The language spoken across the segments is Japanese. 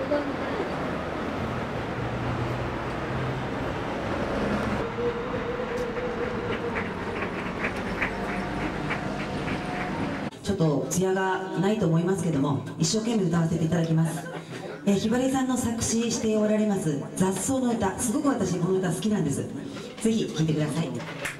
ちょっと艶がないと思いますけども、一生懸命歌わせていただきます。ひばりさんの作詞しておられます雑草の歌、すごく私この歌好きなんです。ぜひ聴いてください。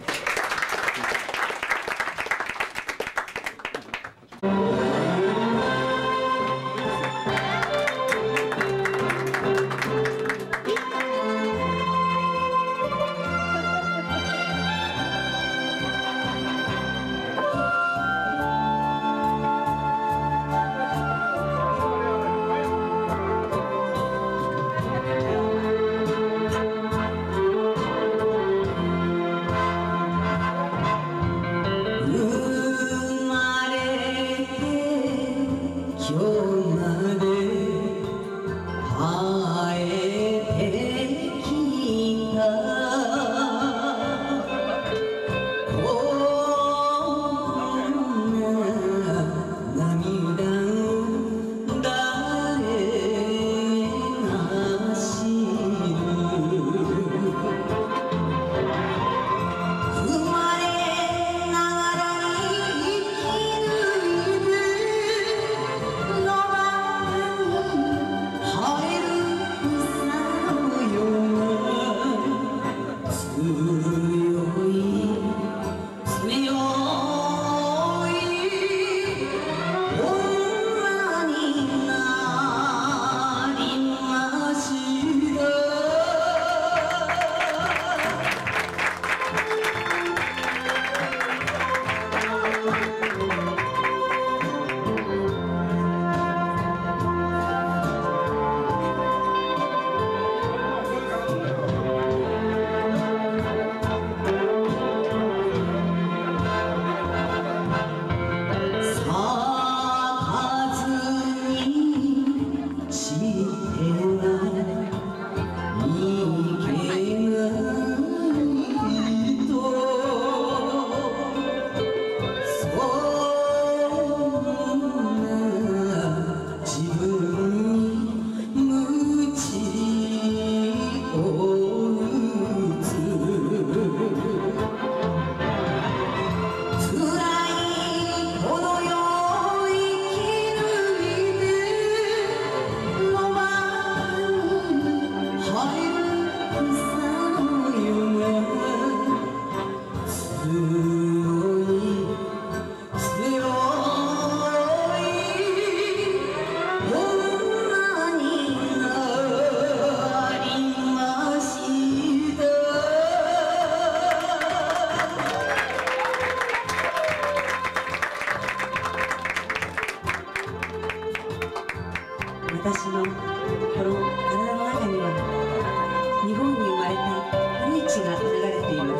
私のこの体の中には日本に生まれた古い血が流れています。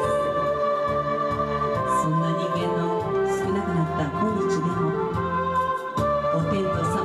そんな人間の少なくなった今日でもお天と